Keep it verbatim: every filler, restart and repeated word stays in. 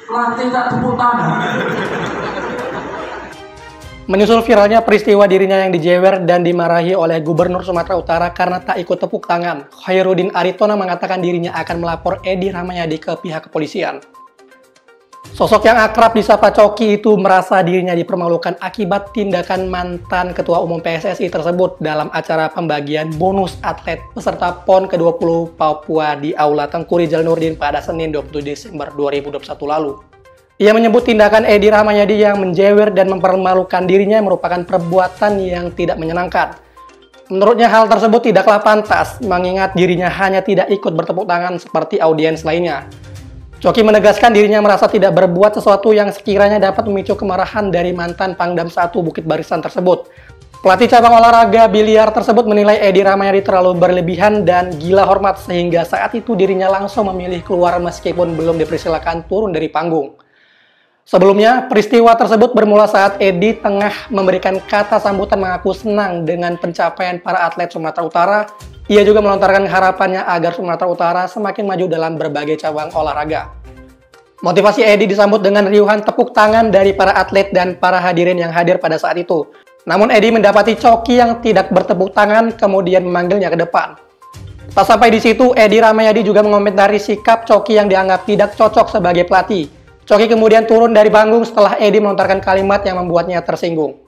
Pelatih tak tepuk tangan. Menyusul viralnya peristiwa dirinya yang dijewer dan dimarahi oleh Gubernur Sumatera Utara karena tak ikut tepuk tangan, Khairuddin Aritonang mengatakan dirinya akan melapor Edi Rahmayadi ke pihak kepolisian. Sosok yang akrab disapa Coki itu merasa dirinya dipermalukan akibat tindakan mantan Ketua Umum P S S I tersebut dalam acara pembagian bonus atlet peserta PON ke dua puluh Papua di Aula Tengku Rizal Nurdin pada Senin dua puluh tujuh Desember dua ribu dua puluh satu lalu. Ia menyebut tindakan Edi Rahmayadi yang menjewer dan mempermalukan dirinya merupakan perbuatan yang tidak menyenangkan. Menurutnya hal tersebut tidaklah pantas, mengingat dirinya hanya tidak ikut bertepuk tangan seperti audiens lainnya. Coki menegaskan dirinya merasa tidak berbuat sesuatu yang sekiranya dapat memicu kemarahan dari mantan Pangdam satu Bukit Barisan tersebut. Pelatih cabang olahraga biliar tersebut menilai Edi Rahmayadi terlalu berlebihan dan gila hormat sehingga saat itu dirinya langsung memilih keluar meskipun belum dipersilakan turun dari panggung. Sebelumnya, peristiwa tersebut bermula saat Edi tengah memberikan kata sambutan mengaku senang dengan pencapaian para atlet Sumatera Utara. Ia juga melontarkan harapannya agar Sumatera Utara semakin maju dalam berbagai cabang olahraga. Motivasi Edi disambut dengan riuhan tepuk tangan dari para atlet dan para hadirin yang hadir pada saat itu. Namun Edi mendapati Coki yang tidak bertepuk tangan kemudian memanggilnya ke depan. Tak sampai di situ, Edi Rahmayadi juga mengomentari sikap Coki yang dianggap tidak cocok sebagai pelatih. Coki kemudian turun dari panggung setelah Edi melontarkan kalimat yang membuatnya tersinggung.